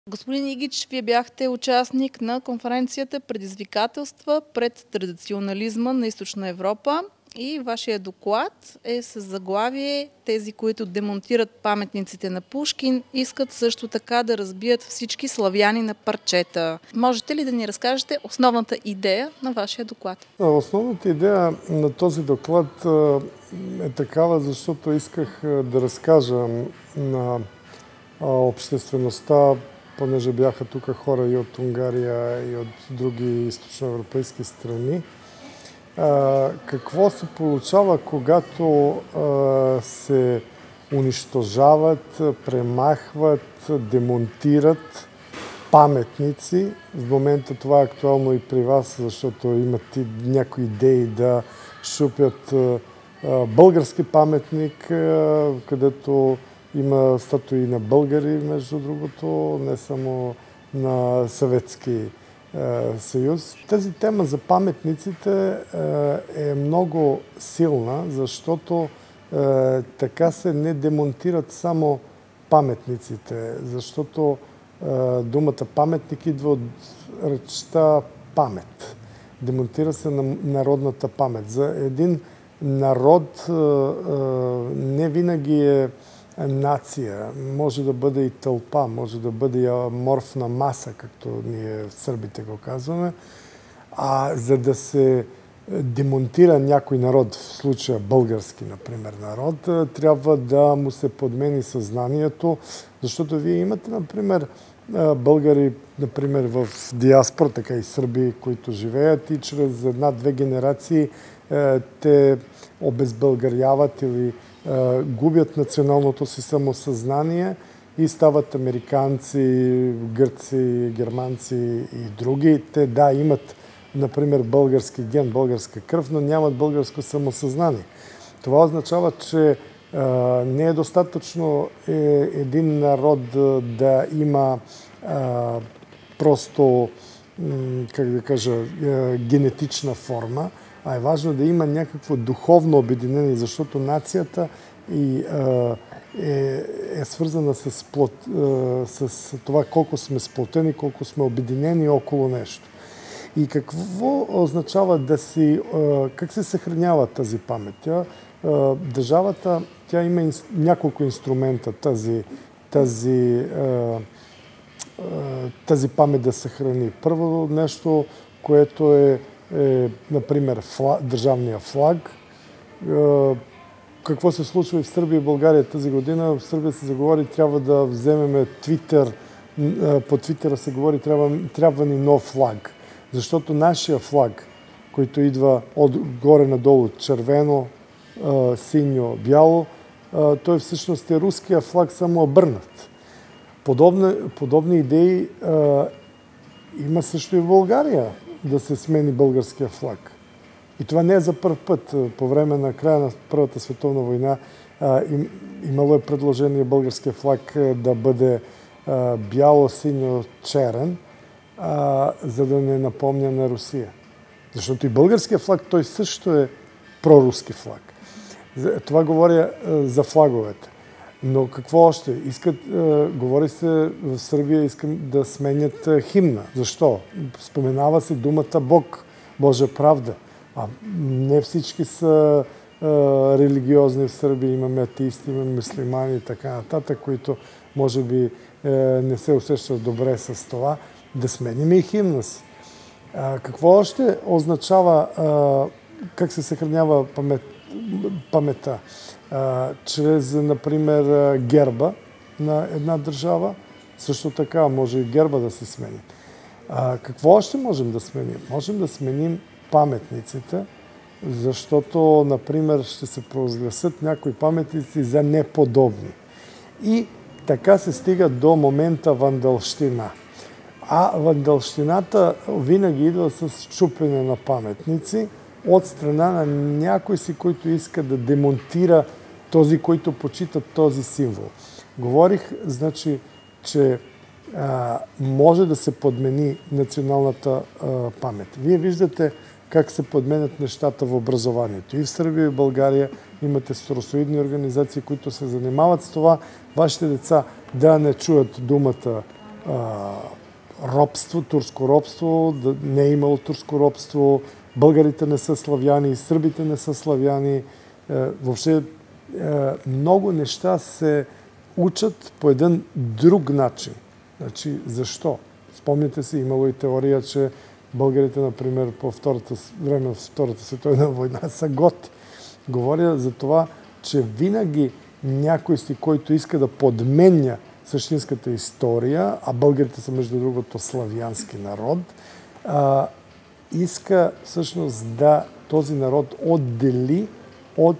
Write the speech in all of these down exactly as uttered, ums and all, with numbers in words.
Господин Игич, вие бяхте участник на конференцията "Предизвикателства пред традиционализма на Източна Европа" и вашия доклад е с заглавие "Тези, които демонтират паметниците на Пушкин, искат също така да разбият всички славяни на парчета". Можете ли да ни разкажете основната идея на вашия доклад? Основната идея на този доклад е такава, защото исках да разкажа на обществеността, понеже бяха тук хора и от Унгария, и от други източноевропейски страни, какво се получава, когато се унищожават, премахват, демонтират паметници. В момента това е актуално и при вас, защото имат и някои идеи да шупят български паметник, където има статуи на българи, между другото, не само на Съветски съюз. Тази тема за паметниците е много силна, защото така се не демонтират само паметниците, защото думата паметник идва от речта памет. Демонтира се на народната памет. За един народ не винаги е нация. Може да бъде и тълпа, може да бъде и аморфна маса, както ние сърбите го казваме. А за да се демонтира някой народ, в случая български, например, народ, трябва да му се подмени съзнанието, защото вие имате, например, българи, например, в диаспора, така и сърби, които живеят и чрез една-две генерации те обезбългаряват или губят националното си самосъзнание и стават американци, гърци, германци и други. Те, да, имат, например, български ген, българска кръв, но нямат българско самосъзнание. Това означава, че а, не е достатъчно е, един народ да, да има а, просто, как да кажа, е, генетична форма, а е важно да има някакво духовно обединение, защото нацията и, а, е, е свързана с, плот, а, с това колко сме сплотени, колко сме обединени около нещо. И какво означава да си, а, как се съхранява тази памет? Тя, а, държавата, тя има инс, няколко инструмента тази, тази, а, а, тази памет да съхрани. Първо нещо, което е е, например, флаг, държавния флаг. Е, какво се случва и в Сърбия и България тази година? В Сърбия се заговори, трябва да вземем Твитър, е, по Твитъра се говори, трябва, трябва ни нов флаг. Защото нашия флаг, който идва от горе надолу, червено, е, синьо, бяло, е, той всъщност е руския флаг, само обърнат. Подобни, подобни идеи е, има също и в България, да се смени българския флаг. И това не е за първ път. По време на края на Първата световна война а, им, имало е предложение българския флаг да бъде а, бяло-синьо-черен, а, за да не напомня на Русия. Защото и българския флаг, той също е проруски флаг. Това говоря а, за флаговете. Но какво още? Искат, е, говори се в Сърбия, искам да сменят е, химна. Защо? Споменава се думата Бог, Божа правда. А не всички са е, религиозни в Сърбия. Имаме атеисти, имаме мюслимани и така нататък, които може би е, не се усещат добре с това. Да сменим и химна си. А, какво още означава, е, как се съхранява памет, памета? Uh, чрез, например, герба на една държава. Също така може и герба да се смени. Uh, какво още можем да сменим? Можем да сменим паметниците, защото, например, ще се провъзгласят някои паметници за неподобни. И така се стига до момента вандалщина. А вандалщината винаги идва с чупене на паметници от страна на някой си, който иска да демонтира този, който почита този символ. Говорих, значи, че а, може да се подмени националната а, памет. Вие виждате как се подменят нещата в образованието. И в Сърбия, и в България имате соросоидни организации, които се занимават с това. Вашите деца да не чуят думата а, робство, турско робство, да не е имало турско робство, българите не са славяни, сърбите не са славяни. Е, въобще е, много неща се учат по един друг начин. Значи, защо? Спомняте си, имало и теория, че българите, например, по втората, време в Втората световна война са готи. Говоря за това, че винаги някой си, който иска да подменя същинската история, а българите са между другото славянски народ, а, иска всъщност да този народ отдели от,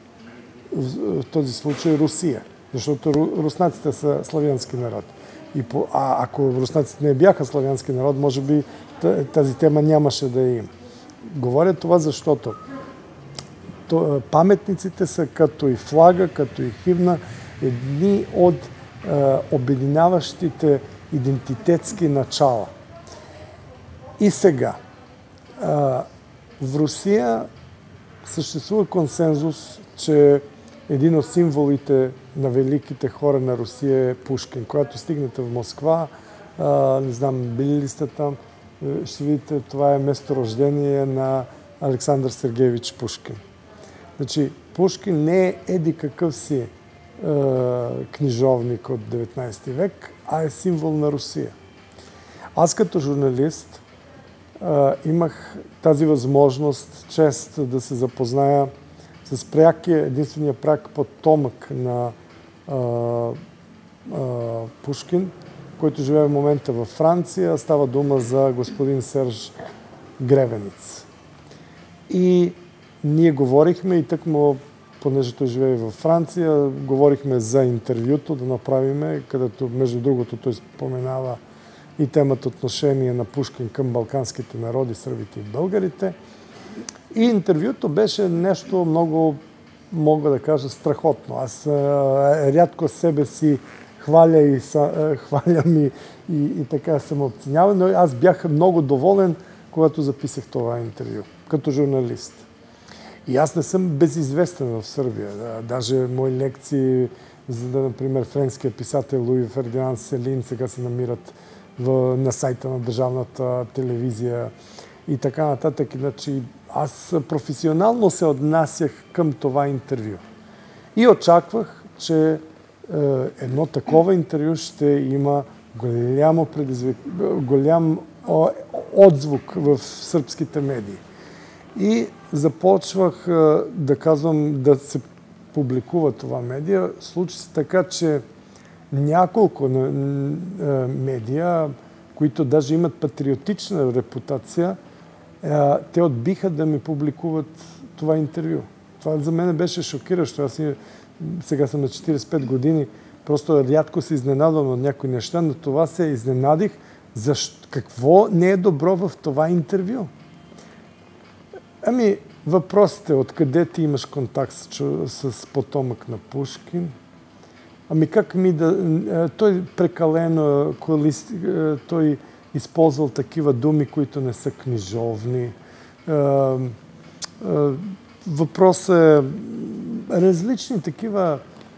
в този случай, Русия. Защото руснаците са славянски народ. И по, а ако руснаците не бяха славянски народ, може би тази тема нямаше да им. Говоря това, защото то, паметниците са като и флага, като и химна, едни от е, обединяващите идентитетски начала. И сега, е, в Русия съществува консенсус, че един от символите на великите хора на Русия е Пушкин. Когато стигнете в Москва, е, не знам, били ли сте там, ще видите, това е месторождение на Александър Сергеевич Пушкин. Значи, Пушкин не е еди какъв си е, книжовник от деветнайсети век, а е символ на Русия. Аз като журналист е, имах тази възможност, чест да се запозная с прякия, единствения пряк потомък на е, е, Пушкин, който живее в момента във Франция. Става дума за господин Серж Гревениц. И ние говорихме и тъкмо, понеже той живее във Франция, говорихме за интервюто да направиме, където между другото той споменава и темата отношение на Пушкин към балканските народи, сърбите и българите. И интервюто беше нещо много, мога да кажа, страхотно. Аз а, рядко себе си хваля и, са, хвалям и, и, и така съм оценяван, но аз бях много доволен, когато записах това интервю, като журналист. И аз не съм безизвестен в Сърбия. Да, даже мои лекции, за да, например, френския писател Луи Фердинанд Селин сега се намират в, на сайта на държавната телевизия и така нататък. Иначе аз професионално се отнасях към това интервю. И очаквах, че е, едно такова интервю ще има голямо предизвик... голям отзвук в сърбските медии. И започвах да казвам да се публикува това медия. Случи се така, че няколко медия, които даже имат патриотична репутация, те отбиха да ми публикуват това интервю. Това за мен беше шокиращо. Аз сега съм на четирийсет и пет години, просто рядко се изненадвам от някои неща, но това се изненадих. Защо? Какво не е добро в това интервю? Ами, въпросът е, откъде ти имаш контакт с, с потомък на Пушкин? Ами как ми да... Той прекалено... Той използвал такива думи, които не са книжовни. Въпросът е различни такива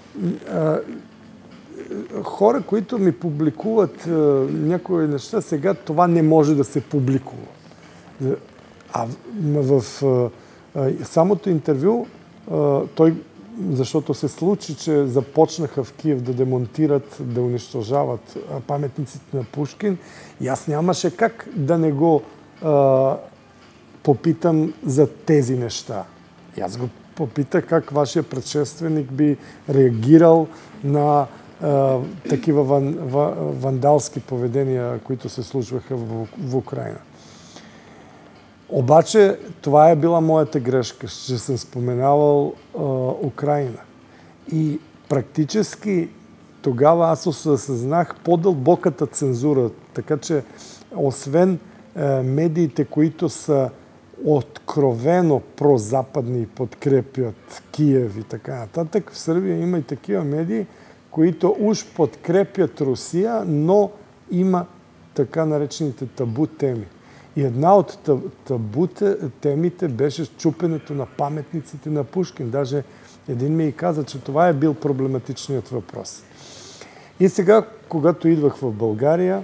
хора, които ми публикуват някои неща, сега това не може да се публикува. А в самото интервю той, защото се случи, че започнаха в Киев да демонтират, да унищожават паметниците на Пушкин, и аз нямаше как да не го а, попитам за тези неща. И аз го попитах как вашия предшественик би реагирал на а, такива ван, ва, вандалски поведения, които се случваха в, в Украина. Обаче това е била моята грешка, че съм споменавал а, Украина. И практически тогава аз осъзнах по-дълбоката цензура, така че освен а, медиите, които са откровено прозападни и подкрепят Киев и така нататък, в Сърбия има и такива медии, които уж подкрепят Русия, но има така наречените табу теми. И една от табу темите беше чупенето на паметниците на Пушкин. Даже един ми и каза, че това е бил проблематичният въпрос. И сега, когато идвах в България,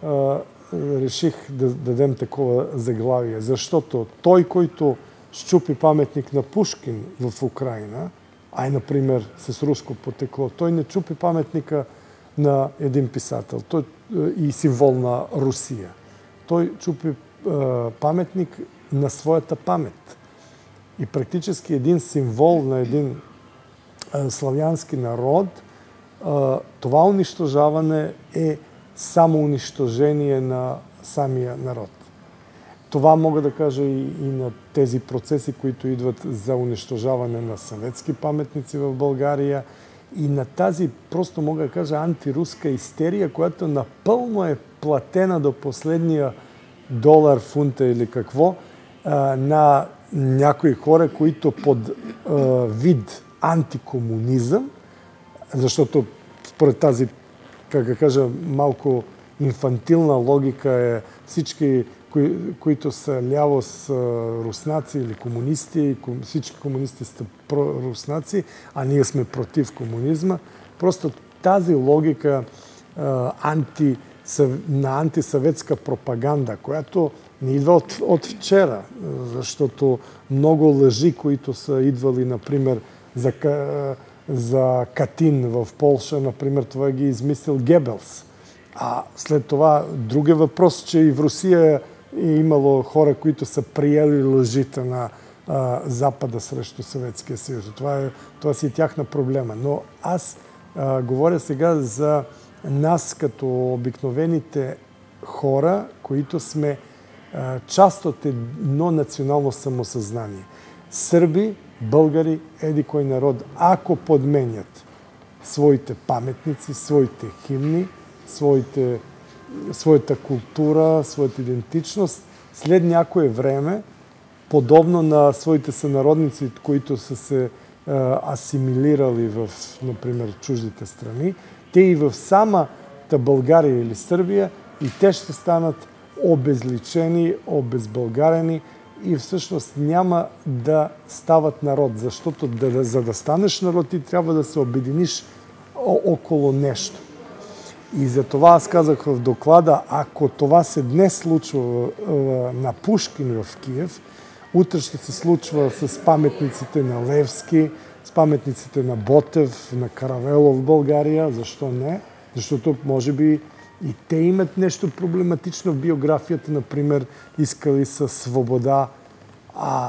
реших да дадем такова заглавие, защото той, който счупи паметник на Пушкин в Украина, а и, например, с руско потекло, той не чупи паметника на един писател той, и символ на Русия. Той чупи е, паметник на своята памет. И практически един символ на един е, славянски народ, е, това унищожаване е само унищожение на самия народ. Това мога да кажа и, и на тези процеси, които идват за унищожаване на съветски паметници в България и на тази, просто мога да кажа, антируска истерия, която напълно е платена до последния долар, фунта или какво, на някои хора, които под вид антикомунизъм, защото според тази, как да кажа, малко инфантилна логика е всички, кои, които са ляво с руснаци или комунисти, всички комунисти са проруснаци, а ние сме против комунизма. Просто тази логика анти, на антисъветска пропаганда, която не идва от, от вчера, защото много лъжи, които са идвали, например, за, за Катин в Полша, например, това ги е измислил Гебелс. А след това другия въпрос, че и в Русия е имало хора, които са приели лъжите на а, Запада срещу Съветския съюз. Това, е, това си е тяхна проблема. Но аз а, говоря сега за нас като обикновените хора, които сме а, част от едно национално самосъзнание. Сърби, българи, еди кой народ, ако подменят своите паметници, своите химни, своите, своята култура, своята идентичност, след някое време, подобно на своите сънародници, които са се а, асимилирали в, например, чуждите страни, те и в самата България или Сърбия, и те ще станат обезличени, обезбългарени и всъщност няма да стават народ, защото да, за да станеш народ, ти трябва да се обединиш около нещо. И за това аз казах в доклада, ако това се днес случва на Пушкин в Киев, утре ще се случва с паметниците на Левски, с паметниците на Ботев, на Каравелов в България. Защо не? Защото може би и те имат нещо проблематично в биографията. Например, искали са свобода, а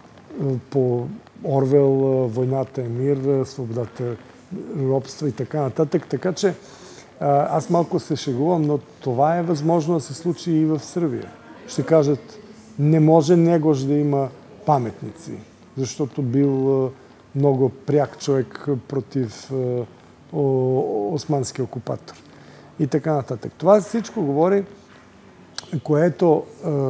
по Орвел войната е мир, свободата е робство и така нататък. Така че аз малко се шегувам, но това е възможно да се случи и в Сърбия. Ще кажат, не може негож да има паметници, защото бил много пряк човек против османския окупатор. И така нататък. Това всичко говори, което,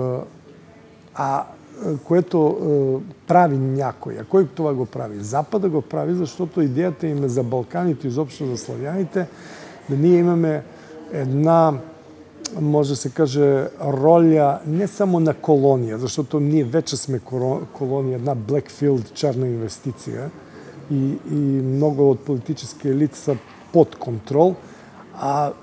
а, което прави някой. А кой това го прави? Запада го прави, защото идеята им е за Балканите, изобщо за славяните, да ние имаме една, може да се каже, роля не само на колония, защото ние вече сме колония, една Blackfield, черна инвестиция и, и много от политически елит са под контрол, а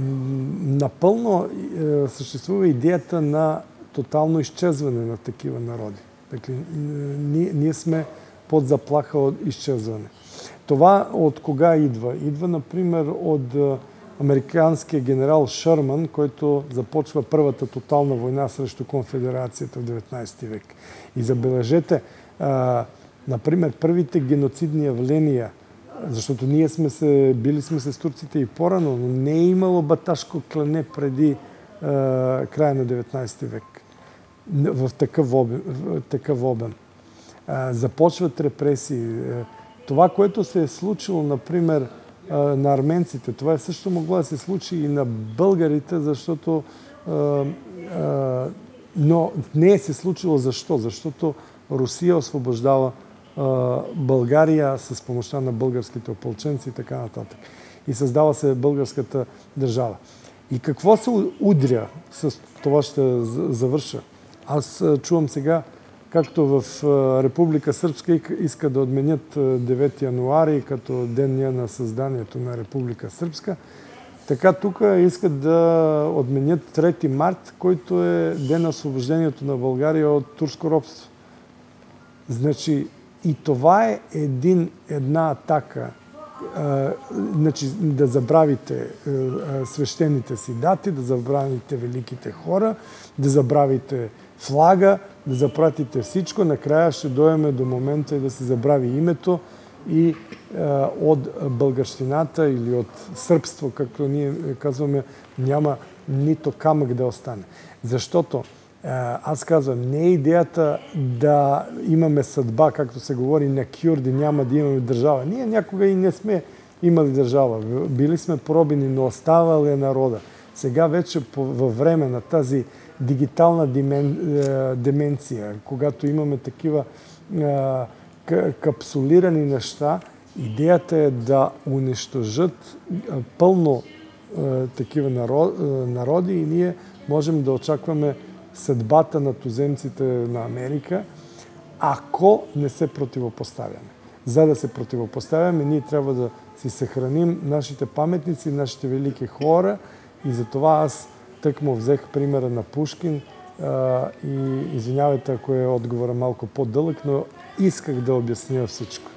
напълно е, съществува идеята на тотално изчезване на такива народи. Така, ние, ние сме под заплаха от изчезване. Това от кога идва? Идва, например, от американския генерал Шърман, който започва първата тотална война срещу конфедерацията в деветнайсети век. И забележете, а, например, първите геноцидни явления, защото ние сме се, били сме се с турците и по-рано, но не е имало баташко клане преди а, края на деветнайсети век. В такъв обем. В такъв обем. А, започват репресии. Това, което се е случило, например, на арменците, това е също могло да се случи и на българите, защото а, а, но не е се случило защо? Защото Русия освобождава а, България с помощта на българските опълченци и така нататък. И създава се българската държава. И какво се удря? С това ще завърша. Аз чувам сега, както в Република Сръбска иска да отменят девети януари като деня на създанието на Република Сръбска, Така тук искат да отменят трети март, който е ден на освобождението на България от турско робство. Значи и това е един, една атака. А, значи, да забравите а, свещените си дати, да забравите великите хора, да забравите флага, да запратите всичко. Накрая ще дойдем до момента и да се забрави името и а, от българщината или от сърбство, както ние казваме, няма нито камък да остане. Защото а, аз казвам, не е идеята да имаме съдба, както се говори на кюрди, няма да имаме държава. Ние някога и не сме имали държава. Били сме поробени, но оставал е народа. Сега вече по, във време на тази дигитална димен, деменция, когато имаме такива а, капсулирани неща, идеята е да унищожат пълно а, такива народ, а, народи и ние можем да очакваме съдбата на туземците на Америка, ако не се противопоставяме. За да се противопоставяме, ние трябва да си съхраним нашите паметници, нашите велики хора и затова аз тъкмо взех примера на Пушкин а, и извинявайте, ако е отговора малко по-дълъг, но исках да обясня всичко.